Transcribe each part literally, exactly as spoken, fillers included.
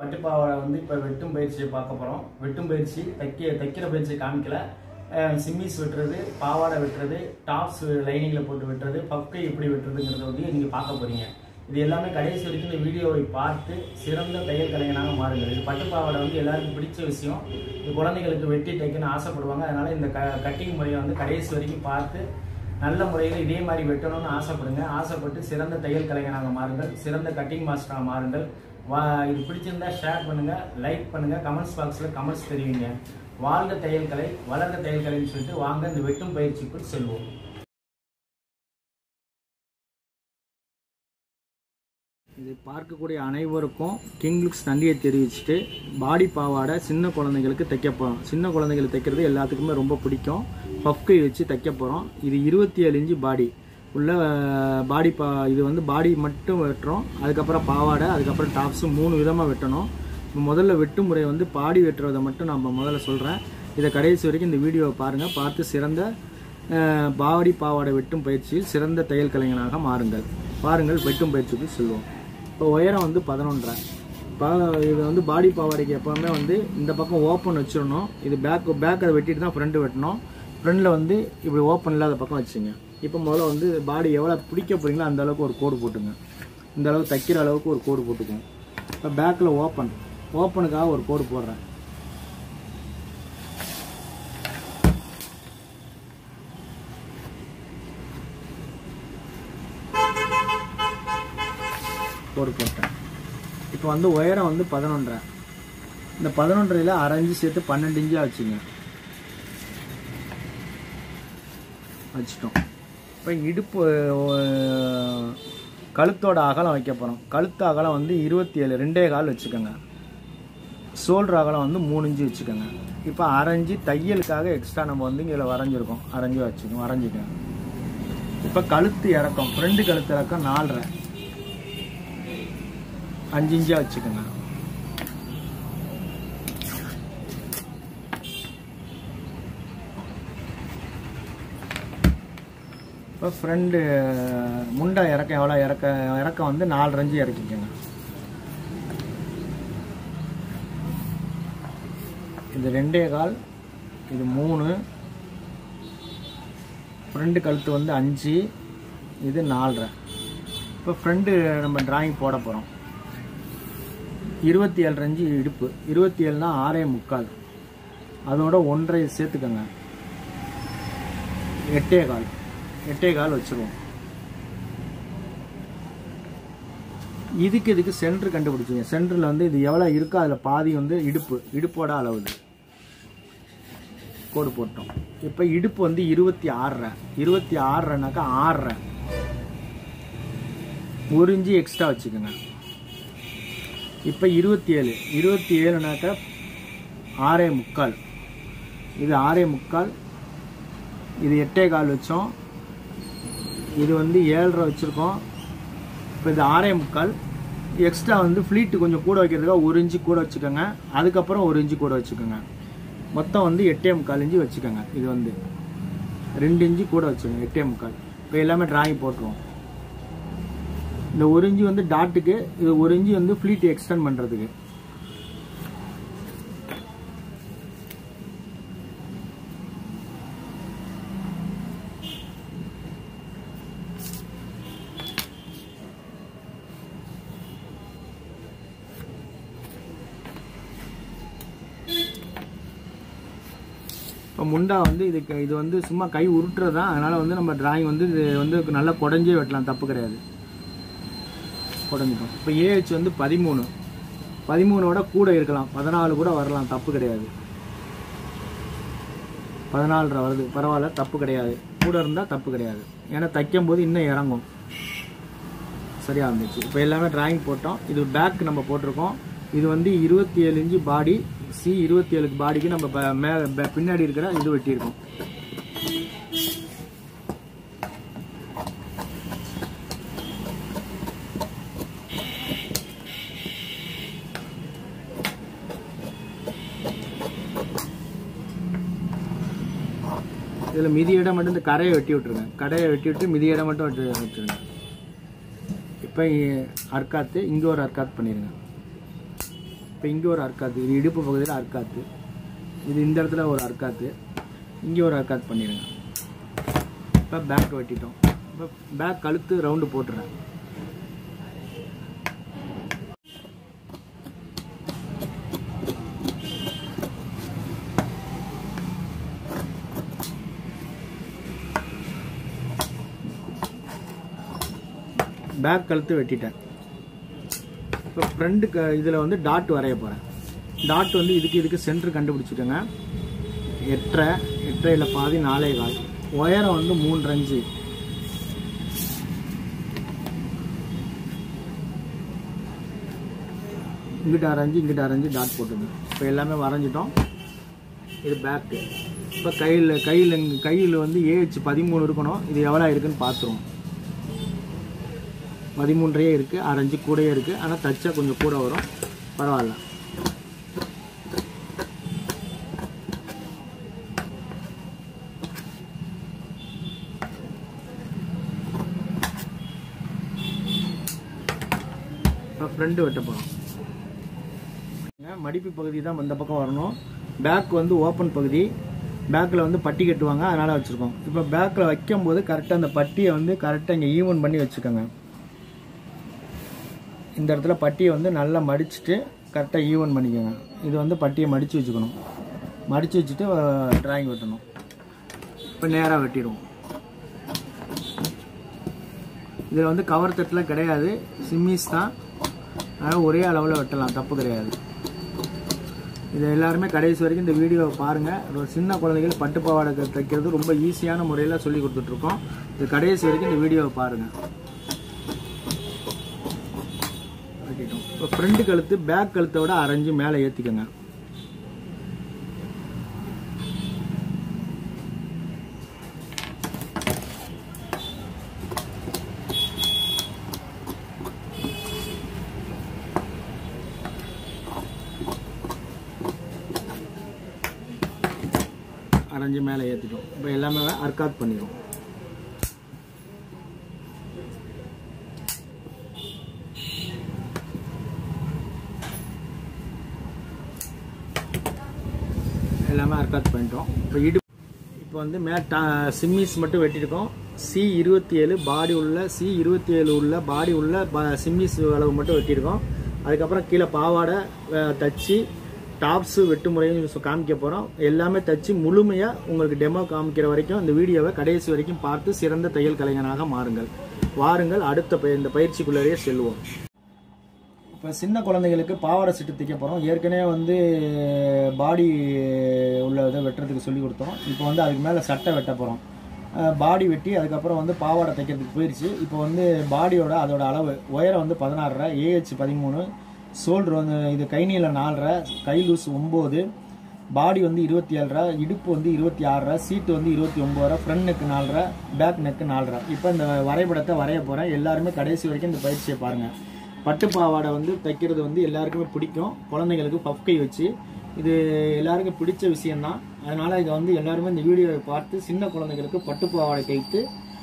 பட்டுப்பாவாடை வந்து இப்போ வெட்டும் பயிற்சியை பார்க்க போகிறோம். வெட்டும் பயிற்சி தைக்க தைக்கிற பயிற்சியை காமிக்கல. சிம்மிஸ் வெட்டுறது, பாவாடை வெட்டுறது, டாப்ஸ் லைனிங்கில் போட்டு வெட்டுறது, பக்கை எப்படி வெட்டுறதுங்கிறத வந்து நீங்கள் பார்க்க போகிறீங்க. இது எல்லாமே கடைசி வரைக்கும் இந்த வீடியோவை பார்த்து சிறந்த தையல் கலைஞனாக மாறுங்கள். இது பட்டுப்பாவாடை வந்து எல்லாருக்கும் பிடிச்ச விஷயம். இது குழந்தைங்களுக்கு வெட்டி தைக்கணும்னு ஆசைப்படுவாங்க. அதனால் இந்த க கட்டிங் முறையை வந்து கடைசி வரைக்கும் பார்த்து நல்ல முறையில் இதே மாதிரி வெட்டணும்னு ஆசைப்படுங்க. ஆசைப்பட்டு சிறந்த தையல் கலைஞனாக மாறுங்கள், சிறந்த கட்டிங் மாஸ்டராக மாறுங்கள். வா இது பிடிச்சிருந்தா ஷேர் பண்ணுங்கள், லைக் பண்ணுங்கள், கமெண்ட்ஸ் பாக்ஸில் கமெண்ட்ஸ் தெரிவிங்க. வாழ்க தையல் கலை, வளர்ந்த தையல் கலைன்னு சொல்லிட்டு வாங்க இந்த வெட்டும் பயிற்சிக்குள் செல்வோம். இதை பார்க்கக்கூடிய அனைவருக்கும் கிங் லுக்ஸ் நன்றியை தெரிவிச்சுட்டு, பாடி பாவாடை சின்ன குழந்தைங்களுக்கு தைக்க போகிறோம். சின்ன குழந்தைங்களுக்கு தைக்கிறது எல்லாத்துக்குமே ரொம்ப பிடிக்கும். பஃப்கை வச்சு தைக்க போகிறோம். இது இருபத்தி ஏழு இன்ச்சு பாடி உள்ள பாடி பா இது வந்து பாடி மட்டும் வெட்டுறோம். அதுக்கப்புறம் பாவாடை, அதுக்கப்புறம் டாப்ஸு மூணு விதமாக வெட்டணும். இப்போ முதல்ல வெட்டும் முறை வந்து பாடி வெட்டுறதை மட்டும் நம்ம முதல்ல சொல்கிறேன். இதை கடைசி வரைக்கும் இந்த வீடியோவை பாருங்கள். பார்த்து சிறந்த பாடி பாவாடை வெட்டும் பயிற்சியில் சிறந்த தையல் கலைஞனாக மாறுங்கள். பாருங்கள், வெட்டும் பயிற்சிக்கு செல்வோம். இப்போ உயரம் வந்து பதினொன்றரை. பா இது வந்து பாடி பாவாடைக்கு எப்போவுமே வந்து இந்த பக்கம் ஓப்பன் வச்சிடணும். இது பேக் பேக் அதை வெட்டிட்டு தான் ஃப்ரண்ட்டு வெட்டணும். ஃப்ரண்டில் வந்து இப்படி ஓப்பன் இல்லாத பக்கம் வச்சுங்க. இப்போ முதல்ல வந்து பாடி எவ்வளோ பிடிக்க போகிறீங்களோ அந்த அளவுக்கு ஒரு கோடு போட்டுங்க. இந்த அளவுக்கு தைக்கிற அளவுக்கு ஒரு கோடு போட்டுக்கோங்க. இப்போ பேக்கில் ஓப்பன் ஓப்பனுக்காக ஒரு கோடு போடுறேன். கோடு போட்டேன். இப்போ வந்து உயரம் வந்து பதினொன்றரை. இந்த பதினொன்றையில் அரை இன்ச்சு சேர்த்து பன்னெண்டு இன்ச்சாக வச்சுங்க. வச்சுட்டோம். இப்போ இடுப்பு கழுத்தோட அகலம் வைக்க போகிறோம். கழுத்து அகலம் வந்து இருபத்தி ஏழு ரெண்டே கால் வச்சுக்கோங்க. ஷோல்டர் அகலம் வந்து மூணு இன்ச்சு வச்சுக்கோங்க. இப்போ அரைஞ்சி தையலுக்காக எக்ஸ்ட்ரா நம்ம வந்து இதில் வரைஞ்சிருக்கோம். அரைஞ்சி வச்சுக்கோங்க, வரைஞ்சிக்கோங்க. இப்போ கழுத்து இறக்கம், ஃப்ரெண்டு கழுத்து இறக்கம் நாலரை அஞ்சு இன்ச்சா வச்சுக்கோங்க. இப்போ ஃப்ரெண்டு முண்டை இறக்கம் எவ்வளோ இறக்க இறக்கம் வந்து நாலு அஞ்சு இறக்கிக்கோங்க. இது ரெண்டே கால், இது மூணு, ஃப்ரெண்டு கழுத்து வந்து அஞ்சு, இது நாலரை. இப்போ ஃப்ரெண்டு நம்ம டிராயிங் போட போகிறோம். இருபத்தி ஏழு அஞ்சு இடுப்பு, இருபத்தி ஏழுனா ஆறே முக்கால், அதோட ஒன்றரை சேர்த்துக்கோங்க. எட்டே கால் எட்டே கால் வச்சுருவோம். இதுக்கு இதுக்கு சென்ட்ரு கண்டுபிடிச்சிங்க. சென்டரில் வந்து இது எவ்வளோ இருக்கோ அதில் பாதி வந்து இடுப்பு, இடுப்போட அளவுது கோடு போட்டோம். இப்போ இடுப்பு வந்து இருபத்தி ஆறரை இருபத்தி ஆறரைனாக்கா ஆறரை ஒரு இன்ச்சு எக்ஸ்ட்ரா வச்சுக்கோங்க. இப்போ இருபத்தி ஏழு இருபத்தி ஏழுனாக்கா ஆறே முக்கால், இது ஆறே முக்கால், இது எட்டே கால் வச்சோம், இது வந்து ஏழரை வச்சுருக்கோம். இப்போ இது ஆறே முக்கால், எக்ஸ்ட்ரா வந்து ஃப்ளீட்டு கொஞ்சம் கூட வைக்கிறதுக்காக ஒரு இன்ச்சு கூட வச்சுக்கோங்க. அதுக்கப்புறம் ஒரு இன்ச்சு கூட வச்சுக்கோங்க. மொத்தம் வந்து எட்டே முக்கால் இன்ச்சு வச்சுக்கோங்க. இது வந்து ரெண்டு இன்ச்சு கூட வச்சுக்கோங்க, எட்டே முக்கால். இப்போ எல்லாமே டிராயிங் போட்டுருவோம். இந்த ஒரு இன்ச்சு வந்து டாட்டுக்கு, இது ஒரு இன்ச்சு வந்து ஃப்ளீட் எக்ஸ்டெண்ட் பண்ணுறதுக்கு. இப்போ முண்டா வந்து இதுக்கு இது வந்து சும்மா கை உருட்டுறது தான். அதனால் வந்து நம்ம டிராயிங் வந்து இது வந்து நல்லா குடஞ்சே வெட்டலாம், தப்பு கிடையாது. குடஞ்சிட்டோம். இப்போ ஏஹெச் வந்து பதிமூணு, பதிமூணோட கூட இருக்கலாம், பதினாலு கூட வரலாம், தப்பு கிடையாது. பதினாலரை வருது, பரவாயில்ல, தப்பு கிடையாது. கூட இருந்தால் தப்பு கிடையாது. ஏன்னா தைக்கும் போது இன்னும் இறங்கும். சரியாக இருந்துச்சு. இப்போ எல்லாமே டிராயிங் போட்டோம். இது பேக் நம்ம போட்டிருக்கோம். இது வந்து இருபத்தி ஏழு இன்ச்சு பாடி சி, இருபத்தி ஏழுக்கு பாடிக்கு நம்ம மே பின்னாடி இருக்கிற இது வெட்டியிருக்கோம். இதில் மிதி இடம் மட்டும் இந்த கரையை வெட்டி விட்டுருங்க. கரையை வெட்டி விட்டு மிதி இடம் மட்டும் வெட்டி வச்சுருங்க. இப்போ அர்க்காத்து இங்கே ஒரு அர்க்காத் பண்ணிடுங்க. இப்போ இங்கே ஒரு அர்க்காத்து, இது இடுப்பு பகுதியில் அர்க்காத்து, இது இந்த இடத்துல ஒரு அர்க்காத்து, இங்கே ஒரு அர்க்காத்து பண்ணிடுங்க. இப்போ பேக் வெட்டிட்டோம். இப்போ பேக் கழுத்து ரவுண்டு போட்டுறேன். பேக் கழுத்து வெட்டிட்டேன். இப்போ ஃப்ரண்ட் க இதில் வந்து டாட் வரைய போகிறேன். டாட் வந்து இதுக்கு இதுக்கு சென்டர் கண்டுபிடிச்சிக்கோங்க. எட்டரை எட்டரையில் பாதி நாலே கால், உயரம் வந்து மூன்று அஞ்சு. இங்கிட்ட அரைஞ்சு இங்கிட்ட அரைஞ்சு டாட் போட்டுங்க. இப்போ எல்லாமே வரைஞ்சிட்டோம். இது பேக்கு. இப்போ கையில் கையில் கையில் வந்து ஏஹெச் பதிமூணு இருக்கணும். இது எவ்வளோ இருக்குன்னு பார்த்துருவோம். பதிமூன்றையே இருக்குது, அரைஞ்சு கூடயே இருக்குது. ஆனால் தச்சா கொஞ்சம் கூட வரும், பரவாயில்ல. இப்போ ஃப்ரண்ட் வெட்ட போகிறோம். மடிப்பு பகுதி தான் இந்த பக்கம் வரணும். பேக் வந்து ஓப்பன் பகுதி. பேக்கில் வந்து பட்டி கட்டுவாங்க, அதனால் வச்சுருக்கோம். இப்போ பேக்கில் வைக்கும்போது கரெக்டாக அந்த பட்டியை வந்து கரெக்டாக இங்கே ஈவன் பண்ணி வச்சுக்கோங்க. இந்த இடத்துல பட்டியை வந்து நல்லா மடிச்சுட்டு கரெக்டாக ஈவன் பண்ணிக்கோங்க. இது வந்து பட்டியை மடித்து வச்சுக்கணும். மடித்து வச்சுட்டு ட்ராயிங் வெட்டணும். இப்போ நேராக வெட்டிடுவோம். இதில் வந்து கவர் தட்டெலாம் கிடையாது, சிம்மிஸ் தான். அதனால் ஒரே அளவில் வெட்டலாம், தப்பு கிடையாது. இது எல்லாருமே கடைசி வரைக்கும் இந்த வீடியோவை பாருங்கள். ஒரு சின்ன குழந்தைகள் பட்டுப்பாவாடை தைக்கிறது ரொம்ப ஈஸியான முறையில் சொல்லி கொடுத்துட்ருக்கோம். இது கடைசி வரைக்கும் இந்த வீடியோவை பாருங்கள். இப்போ ஃப்ரண்ட் கழுத்து பேக் கழுத்தோட அரைஞ்சு மேலே ஏற்றிக்கோங்க. அரைஞ்சு மேலே ஏற்றிட்டோம். இப்போ எல்லாமே அர்க்காத் பண்ணிடுவோம். எல்லாமே அர்க்காத் பண்ணிட்டோம். இப்போ இடு இப்போ வந்து மே சிம்மிஸ் மட்டும் வெட்டியிருக்கோம். சி இருபத்தி ஏழு பாடி உள்ள சி இருபத்தி ஏழு உள்ள பாடி உள்ள சிம்மிஸ் அளவு மட்டும் வெட்டியிருக்கோம். அதுக்கப்புறம் கீழே பாவாடை தச்சு டாப்ஸு வெட்டு முறையும் காமிக்க போகிறோம். எல்லாமே தச்சு முழுமையாக உங்களுக்கு டெமோ காமிக்கிற வரைக்கும் இந்த வீடியோவை கடைசி வரைக்கும் பார்த்து சிறந்த தையல் கலைஞனாக மாறுங்கள். வாருங்கள், அடுத்த இந்த பயிற்சிக்குள்ளேயே செல்வோம். இப்போ சின்ன குழந்தைகளுக்கு பாவாடை செட்டு தைக்க போகிறோம். ஏற்கனவே வந்து பாடி உள்ள இதை வெட்டுறதுக்கு சொல்லி கொடுத்தோம். இப்போ வந்து அதுக்கு மேலே சட்டை வெட்ட போகிறோம். பாடி வெட்டி அதுக்கப்புறம் வந்து பாவாடை தைக்கிறதுக்கு போயிடுச்சு. இப்போ வந்து பாடியோட அதோட அளவு உயரம் வந்து பதினாறரை, ஏஹெச் பதிமூணு, ஷோல்டர் வந்து இது கை நீளம் நாலரை, கை லூஸ் ஒம்பது, பாடி வந்து இருபத்தி ஏழரை, இடுப்பு வந்து இருபத்தி ஆறரை, சீட்டு வந்து இருபத்தி ஒம்போதரை, ஃப்ரண்ட் நெக்கு நாலரை, பேக் நெக்கு நாலரை. இப்போ இந்த வரைபடத்தை வரைய போகிறேன். எல்லாருமே கடைசி வரைக்கும் இந்த பயிற்சியை பாருங்கள். பட்டு பாவாடை வந்து தைக்கிறது வந்து எல்லாருக்குமே பிடிக்கும். குழந்தைங்களுக்கு பஃப் கை வச்சு இது எல்லாருக்கும் பிடிச்ச விஷயந்தான். அதனால் இதை வந்து எல்லாருமே இந்த வீடியோவை பார்த்து சின்ன குழந்தைங்களுக்கு பட்டு பாவாடை தைத்து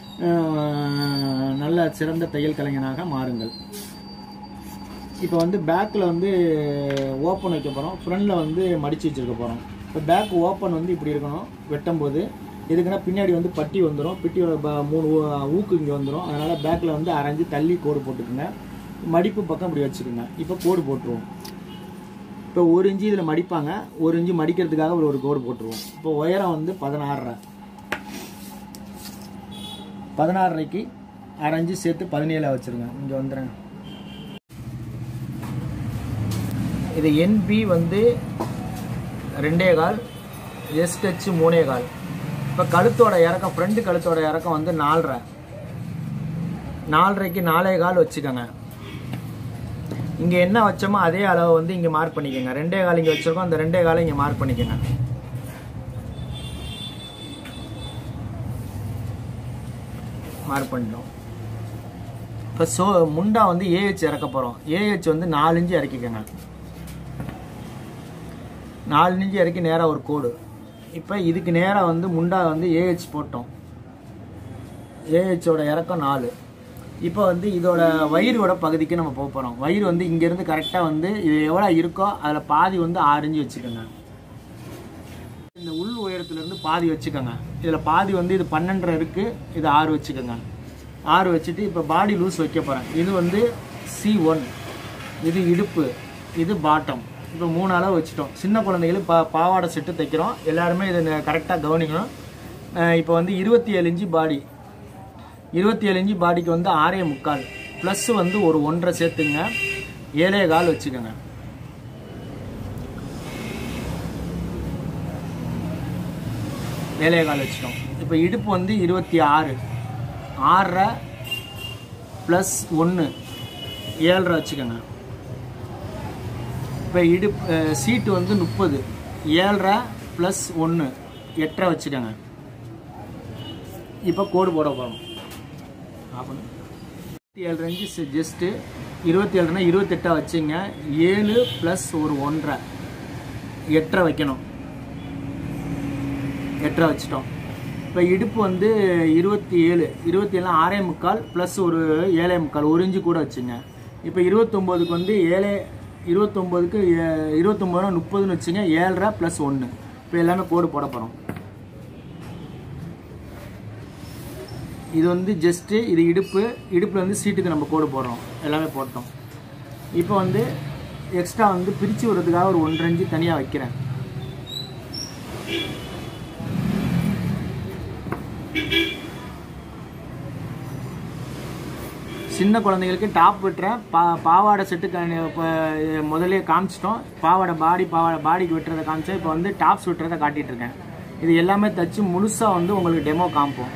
நல்ல சிறந்த தையல் கலைஞனாக மாறுங்கள். இப்போ வந்து பேக்கில் வந்து ஓப்பன் வைக்க போகிறோம். ஃப்ரண்டில் வந்து மடித்து வச்சுருக்க போகிறோம். இப்போ பேக் ஓப்பன் வந்து இப்படி இருக்கணும் வெட்டும்போது. எதுக்குன்னா பின்னாடி வந்து பட்டி வந்துடும், பிட்டியோட மூணு ஊக்கு இங்கே வந்துடும். அதனால் பேக்கில் வந்து அரைஞ்சி தள்ளி கோடு போட்டுக்குங்க. மடிப்பு பக்கம் இப்படி வச்சுக்கோங்க. இப்போ கோடு போட்டுருவோம். இப்போ ஒரு இன்ச்சு இதில் மடிப்பாங்க, ஒரு இன்ச்சு மடிக்கிறதுக்காக ஒரு ஒரு கோடு போட்டுருவோம். இப்போ உயரம் வந்து பதினாறரை, பதினாறரைக்கு அரைஞ்சி சேர்த்து பதினேழாக வச்சுருங்க. இங்கே வந்துடுங்க. இது என்பி வந்து ரெண்டே கால், எஸ்ஹெச் மூணே கால். இப்போ கழுத்தோட இறக்கம் ஃப்ரண்ட் கழுத்தோட இறக்கம் வந்து நாலரை, நாலரைக்கு நாலே கால் வச்சுக்கோங்க. இங்கே என்ன வச்சோமோ அதே அளவு வந்து இங்கே மார்க் பண்ணிக்கோங்க. ரெண்டே கால் இங்கே வச்சுருக்கோம், அந்த ரெண்டே காலை இங்கே மார்க் பண்ணிக்கோங்க. மார்க் பண்ணிட்டோம். இப்போ சோ முண்டா வந்து ஏஹெச் இறக்க போகிறோம். ஏஹெச் வந்து நாலு இன்ச்சு இறக்கிக்கோங்க. நாலு இன்ச்சு இறக்கி நேராக ஒரு கோடு. இப்போ இதுக்கு நேராக வந்து முண்டா வந்து ஏஹெச் போட்டோம். ஏஹெச்சோட இறக்கம் நாலு. இப்போ வந்து இதோட வயிறோட பகுதிக்கு நம்ம போக போகிறோம். வயிறு வந்து இங்கேருந்து கரெக்டாக வந்து இது எவ்வளோ இருக்கோ அதில் பாதி வந்து ஆறு இன்ச்சு வச்சுக்கோங்க. இந்த உள் உயரத்துலேருந்து பாதி வச்சுக்கோங்க. இதில் பாதி வந்து இது பன்னெண்டரை இருக்குது, இது ஆறு வச்சுக்கோங்க. ஆறு வச்சுட்டு இப்போ பாடி லூஸ் வைக்க போகிறேன். இது வந்து சி ஒன், இது இடுப்பு, இது பாட்டம். இப்போ மூணு அளவு வச்சுட்டோம். சின்ன குழந்தைகளுக்கு பா பாவாடை செட்டு தைக்கிறோம். எல்லாருமே இதை கரெக்டாக கவனிக்கணும். இப்போ வந்து இருபத்தி ஏழு இன்ச்சு பாடி, இருபத்தி ஏழு இன்ச்சு பாடிக்கு வந்து ஆறே முக்கால் ப்ளஸ் வந்து ஒரு ஒன்றரை சேர்த்துங்க, ஏழே கால் வச்சுக்கோங்க. ஏழே கால் வச்சுட்டோம். இப்போ இடுப்பு வந்து இருபத்தி ஆறு, ஆறரை ப்ளஸ் ஒன்று ஏழரை வச்சுக்கோங்க. இப்போ இடுப்பு சீட்டு வந்து முப்பது, ஏழரை ப்ளஸ் ஒன்று எட்டரை வச்சுக்கோங்க. இப்போ கோடு போட போகிறோம். இருபத்தி ஏழு இன்ச்சு ஜஸ்ட்டு இருபத்தி ஏழுனா இருபத்தெட்டா வச்சுங்க. ஏழு ப்ளஸ் ஒரு ஒன்றரை எட்டரை வைக்கணும். எட்டரை வச்சுட்டோம். இப்போ இடுப்பு வந்து இருபத்தி ஏழு, இருபத்தி ஏழு ஆறே முக்கால் ப்ளஸ் ஒரு ஏழே முக்கால் ஒரு இன்ச்சு கூட வச்சுங்க. இப்போ இருபத்தொம்போதுக்கு வந்து ஏழே இருபத்தொம்போதுக்கு இருபத்தொம்போதுனா முப்பதுன்னு வச்சுங்க. ஏழரை ப்ளஸ் ஒன்று. இப்போ எல்லாமே கோடு போட போகிறோம். இது வந்து ஜஸ்ட்டு இது இடுப்பு, இடுப்பில் வந்து சீட்டுக்கு நம்ம கோடு போடுறோம். எல்லாமே போட்டோம். இப்போ வந்து எக்ஸ்ட்ரா வந்து பிரித்து விடுறதுக்காக ஒரு ஒன்றரை இன்ச்சு தனியாக வைக்கிறேன். சின்ன குழந்தைங்களுக்கு டாப் வெட்டுறேன். பா பாவாடை செட்டு இப்போ முதலே காமிச்சிட்டோம். பாவாடை பாடி பாவாடை பாடிக்கு வெட்டுறதை காமிச்சேன். இப்போ வந்து டாப்ஸ் வெட்டுறதை காட்டிகிட்ருக்கேன். இது எல்லாமே தைச்சி முழுசாக வந்து உங்களுக்கு டெமோ காமிப்போம்.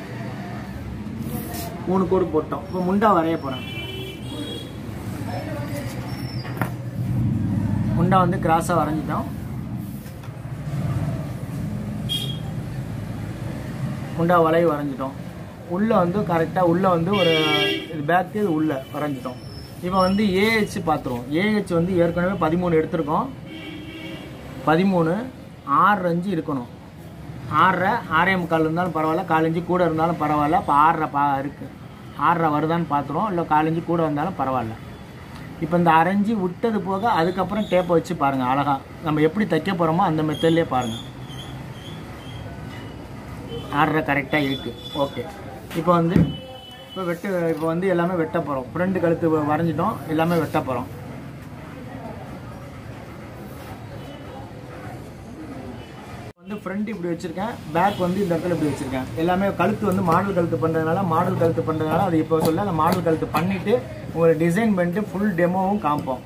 மூணு கோடு போட்டோம். இப்போ முண்டா வரைய போகிறேன். முண்டா வந்து கிராஸாக வரைஞ்சிட்டோம். முண்டா வளைவு வரைஞ்சிட்டோம். உள்ளே வந்து கரெக்டாக உள்ளே வந்து ஒரு இது பேக்கு இது உள்ளே வரைஞ்சிட்டோம். இப்போ வந்து ஏஹெச் பார்த்துருவோம். ஏஹெச் வந்து ஏற்கனவே பதிமூணு எடுத்திருக்கோம். பதிமூணு ஆறு அஞ்சு இருக்கணும். ஆறரை ஆறே முக்கால் இருந்தாலும் பரவாயில்ல, காலஞ்சு கூட இருந்தாலும் பரவாயில்ல. இப்போ ஆறரை பா இருக்குது. ஆறரை வருதான்னு பார்த்துருவோம். இல்லை காலஞ்சு கூட வந்தாலும் பரவாயில்ல. இப்போ இந்த அரைஞ்சி விட்டது போக அதுக்கப்புறம் டேப்பை வச்சு பாருங்கள். அழகாக நம்ம எப்படி தைக்க போகிறோமோ அந்த மெத்தட்லேயே பாருங்கள். ஆறரை கரெக்டாக இருக்குது. ஓகே. இப்போ வந்து இப்போ வெட்டு இப்போ வந்து எல்லாமே வெட்ட போகிறோம். ஃப்ரண்ட் கழுத்து வரைஞ்சிட்டோம். எல்லாமே வெட்ட போகிறோம். வந்து ஃப்ரண்ட் இப்படி வச்சுருக்கேன், பேக் வந்து இந்த இடத்துல இப்படி வச்சுருக்கேன். எல்லாமே கழுத்து வந்து மாடல் கழுத்து பண்ணுறதுனால மாடல் கழுத்து பண்ணுறதுனால அது இப்போ சொல்ல அந்த மாடல் கழுத்து பண்ணிவிட்டு உங்களை டிசைன் பண்ணிட்டு ஃபுல் டெமோவும் காமிப்போம்.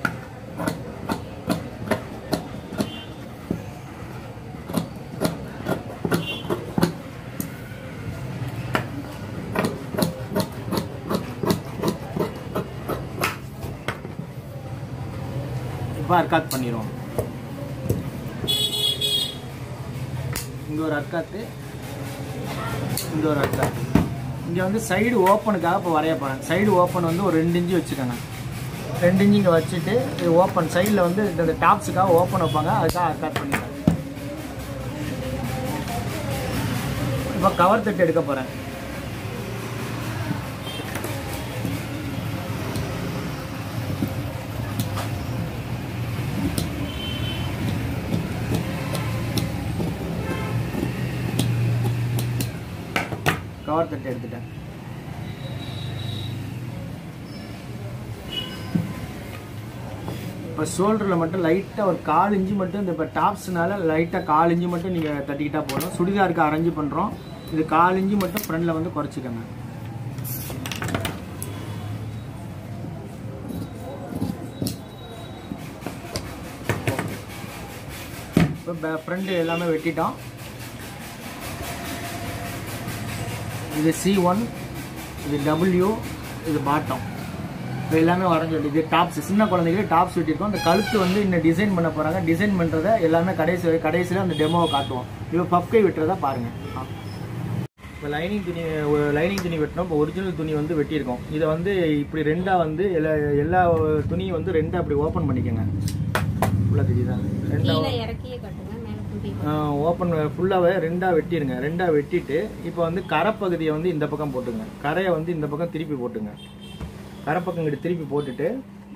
இப்போ அர்க்காத் பண்ணிடுவோம். இங்கே ஒரு அர்க்காத்து, இங்கே ஒரு அர்க்காத்து. இங்கே வந்து சைடு ஓப்பனுக்காக இப்போ வரைய போகிறேன். சைடு ஓப்பன் வந்து ஒரு ரெண்டு இன்ச்சு வச்சுக்கோங்க. ரெண்டு இன்ச்சு இங்கே வச்சுட்டு இது ஓப்பன் சைடில் வந்து இந்த டாப்ஸுக்காக ஓப்பன் வைப்பாங்க. அதுக்காக அர்க்காத் பண்ணிடுறேன். இப்போ கவர் தட்டு எடுக்க போகிறேன். கவர் தட்டு எடுத்துட்டேன். இப்போ ஷோல்டரில் மட்டும் லைட்டாக ஒரு கால் இன்ச்சு மட்டும் இந்த இப்போ டாப்ஸ்னால லைட்டாக கால் இன்ச்சு மட்டும் நீங்கள் தட்டிக்கிட்டா போதும். சுடிதாருக்கு அரேஞ்சு பண்ணுறோம். இது கால் இன்ச்சு மட்டும் ஃப்ரண்டில் வந்து குறைச்சிக்கோங்க. இப்போ ஃப்ரண்ட் எல்லாமே வெட்டிட்டோம். இது சி ஒன், இது டபிள்யூ, இது பாட்டம். இப்போ எல்லாமே வரைஞ்சி இது டாப்ஸ். சின்ன குழந்தைங்களுக்கு டாப்ஸ் வெட்டியிருக்கோம். இந்த கழுத்து வந்து இன்னும் டிசைன் பண்ண போகிறாங்க. டிசைன் பண்ணுறதை எல்லாமே கடைசி கடைசியில் அந்த டெமோவை காட்டுவோம். இப்போ பப்கை வெட்டுறதா பாருங்கள். இப்போ லைனிங் துணி லைனிங் துணி வெட்டினோம். இப்போ ஒரிஜினல் துணி வந்து வெட்டியிருக்கோம். இதை வந்து இப்படி ரெண்டாக வந்து எல்லா எல்லா துணியும் வந்து ரெண்டாக அப்படி ஓப்பன் பண்ணிக்கோங்க. ஃபுல்லாக தெரியுதா? ரெண்டாக ஓப்பன் ஃபுல்லாகவே ரெண்டாக வெட்டிடுங்க. ரெண்டாக வெட்டிட்டு இப்போ வந்து கரைப்பகுதியை வந்து இந்த பக்கம் போட்டுங்க. கரையை வந்து இந்த பக்கம் திருப்பி போட்டுங்க. கரைப்பக்கம் இங்கிட்டு திருப்பி போட்டுட்டு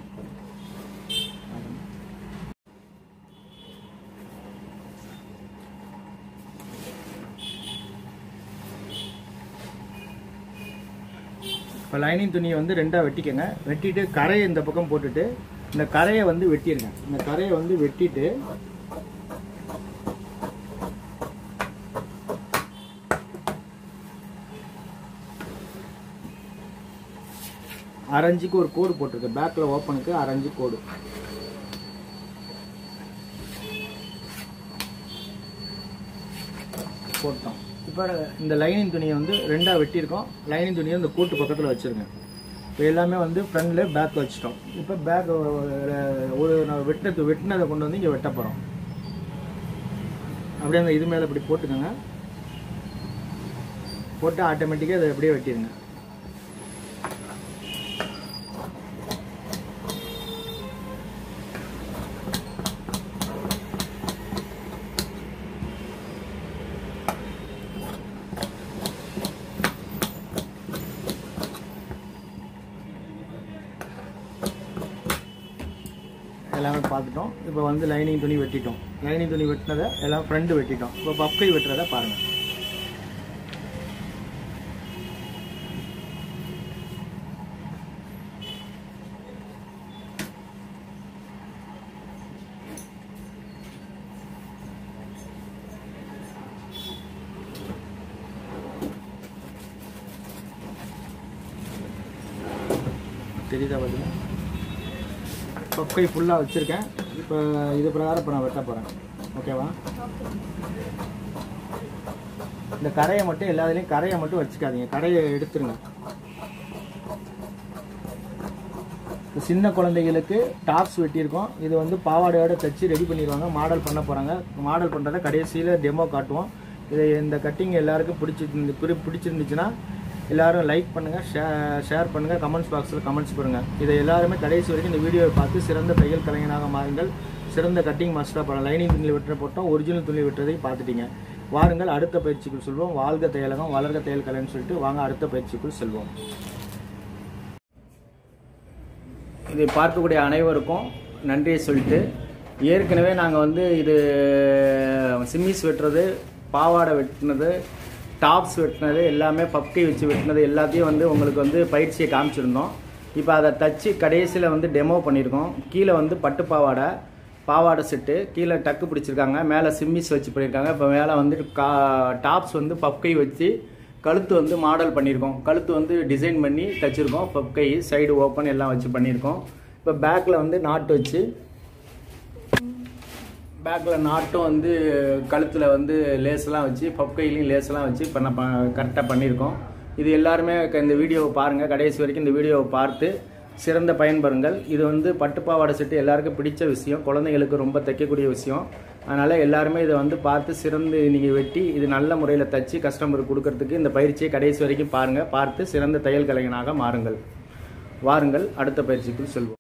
இப்போ லைனிங் துணியை வந்து ரெண்டாக வெட்டிக்கங்க. வெட்டிட்டு கரையை இந்த பக்கம் போட்டுட்டு இந்த கரையை வந்து வெட்டிடுங்க. இந்த கரையை வந்து வெட்டிட்டு அரைஞ்சுக்கு ஒரு கோடு போட்டிருக்கு. பேக்கில் ஓப்பனுக்கு அரைஞ்சு கோடு போட்டோம். இப்போ இந்த லைனிங் துணியை வந்து ரெண்டாக வெட்டியிருக்கோம். லைனிங் துணியை இந்த கூட்டு பக்கத்தில் வச்சுருங்க. இப்போ எல்லாமே வந்து ஃப்ரண்டில் பேக் வச்சுட்டோம். இப்போ பேக் ஒரு வெட்டினது வெட்டினதை கொண்டு வந்து இங்கே வெட்ட போகிறோம். அப்படியே அந்த இது மேலே இப்படி போட்டுக்கோங்க. போட்டு ஆட்டோமேட்டிக்காக அதை அப்படியே வெட்டிடுங்க. எல்லாமே பார்த்துட்டோம். இப்போ வந்து லைனிங் துணி வெட்டிட்டோம். லைனிங் துணி வெட்டினதை எல்லாம் ஃப்ரண்ட் வெட்டிட்டோம். இப்போ பஃப் கை வெட்டுறதை பாருங்கள். தெரியுதா பார்த்தீங்கன்னா பஃப் கை ஃபுல்லாக வச்சுருக்கேன். இப்போ இது பிரகாரம் இப்போ நான் வெட்ட போகிறேன். ஓகேவா? இந்த கரையை மட்டும் எல்லாத்துலேயும் கரையை மட்டும் வச்சுக்காதீங்க. கரையை எடுத்துருங்க. சின்ன குழந்தைகளுக்கு டாப்ஸ் வெட்டியிருக்கோம். இது வந்து பாவாடையோட தச்சு ரெடி பண்ணிடுவாங்க. மாடல் பண்ண போகிறாங்க. மாடல் பண்ணுறதை கடைசியில் டெமோ காட்டுவோம். இதை இந்த கட்டிங் எல்லாருக்கும் பிடிச்சி பிடிச்சிருந்துச்சுன்னா எல்லோரும் லைக் பண்ணுங்கள், ஷே ஷேர் பண்ணுங்கள், கமெண்ட்ஸ் பாக்ஸில் கமெண்ட்ஸ் பண்ணுங்கள். இதை எல்லாருமே கடைசி வரைக்கும் இந்த வீடியோவை பார்த்து சிறந்த தையல் கலைஞனாக மாறுங்கள். சிறந்த கட்டிங் மாஸ்டராக போகிறோம். லைனிங் துணியில் வெட்டுற போட்டோம். ஒரிஜினல் துணி வெட்டுறதையும் பார்த்துட்டீங்க. வாருங்கள் அடுத்த பயிற்சிக்குள் செல்வோம். வாழ்க தையலகம் வளர்க தையல் கலைன்னு சொல்லிட்டு வாங்க அடுத்த பயிற்சிக்குள் செல்வோம். இதை பார்க்கக்கூடிய அனைவருக்கும் நன்றியை சொல்லிட்டு, ஏற்கனவே நாங்கள் வந்து இது சிம்மிஸ் வெட்டுறது, பாவாடை வெட்டினது, டாப்ஸ் வெட்டினது எல்லாமே பப்கை வச்சு வெட்டினது எல்லாத்தையும் வந்து உங்களுக்கு வந்து பயிற்சியை காமிச்சிருந்தோம். இப்போ அதை தச்சு கடைசியில் வந்து டெமோ பண்ணியிருக்கோம். கீழே வந்து பட்டு பாவாடை பாவாடை செட்டு, கீழே டக்கு பிடிச்சிருக்காங்க, மேலே சிம்மிஸ் வச்சு பண்ணியிருக்காங்க. இப்போ மேலே வந்து கா டாப்ஸ் வந்து பப்கை வச்சு கழுத்து வந்து மாடல் பண்ணியிருக்கோம். கழுத்து வந்து டிசைன் பண்ணி தச்சுருக்கோம். பப்கை சைடு ஓப்பன் எல்லாம் வச்சு பண்ணியிருக்கோம். இப்போ பேக்கில் வந்து நாட்டு வச்சு பேக்கில் நாட்டும் வந்து கழுத்தில் வந்து லேஸ்லாம் வச்சு பப்கையிலையும் லேஸ்லாம் வச்சு பண்ண ப கரெக்டாக பண்ணியிருக்கோம். இது எல்லாருமே இந்த வீடியோவை பாருங்கள். கடைசி வரைக்கும் இந்த வீடியோவை பார்த்து சிறந்த பயன்பெறுங்கள். இது வந்து பட்டுப்பாவாடை செட்டு எல்லாருக்கும் பிடிச்ச விஷயம், குழந்தைங்களுக்கு ரொம்ப தைக்கக்கூடிய விஷயம். அதனால் எல்லாருமே இதை வந்து பார்த்து சிறந்து நீங்கள் வெட்டி இது நல்ல முறையில் தச்சு கஸ்டமருக்கு கொடுக்கறதுக்கு இந்த பயிற்சியை கடைசி வரைக்கும் பாருங்கள். பார்த்து சிறந்த தையல் கலைஞனாக மாறுங்கள். வாருங்கள் அடுத்த பயிற்சிக்குள் செல்வோம்.